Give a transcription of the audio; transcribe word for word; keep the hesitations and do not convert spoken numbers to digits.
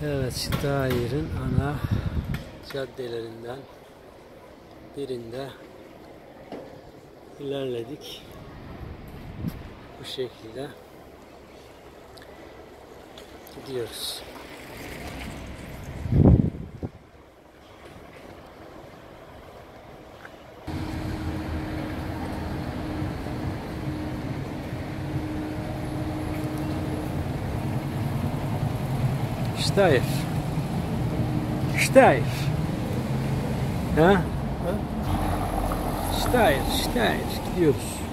Evet, Steyer'in ana caddelerinden birinde ilerledik. Bu şekilde gidiyoruz. Steyr. Steyr. Ha? Steyr, Steyr. Gidiyoruz.